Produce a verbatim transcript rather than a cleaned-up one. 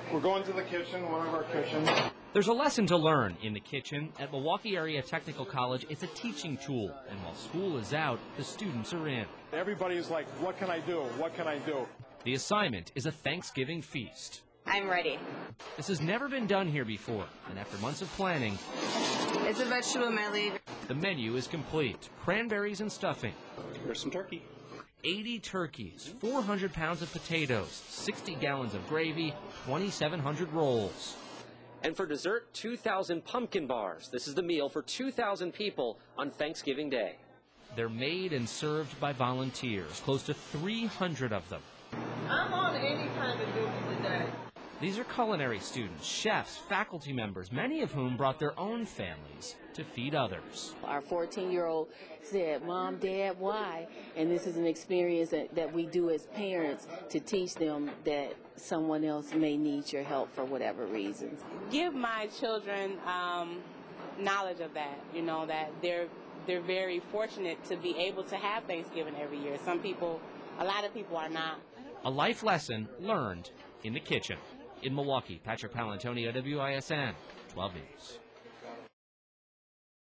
We're going to the kitchen, one of our kitchens. There's a lesson to learn in the kitchen. At Milwaukee Area Technical College, it's a teaching tool. And while school is out, the students are in. Everybody's like, what can I do? What can I do? The assignment is a Thanksgiving feast. I'm ready. This has never been done here before, and after months of planning, it's a vegetable medley. The menu is complete. Cranberries and stuffing. Here's some turkey. eighty turkeys, four hundred pounds of potatoes, sixty gallons of gravy, twenty-seven hundred rolls. And for dessert, two thousand pumpkin bars. This is the meal for two thousand people on Thanksgiving Day. They're made and served by volunteers, close to three hundred of them. I'm on any kind of duty today. These are culinary students, chefs, faculty members, many of whom brought their own families to feed others. Our fourteen-year-old said, Mom, Dad, why? And this is an experience that, that we do as parents to teach them that someone else may need your help for whatever reasons. Give my children um, knowledge of that, you know, that they're, they're very fortunate to be able to have Thanksgiving every year. Some people, a lot of people are not. A life lesson learned in the kitchen. In Milwaukee, Patrick Palantonio, W I S N twelve News.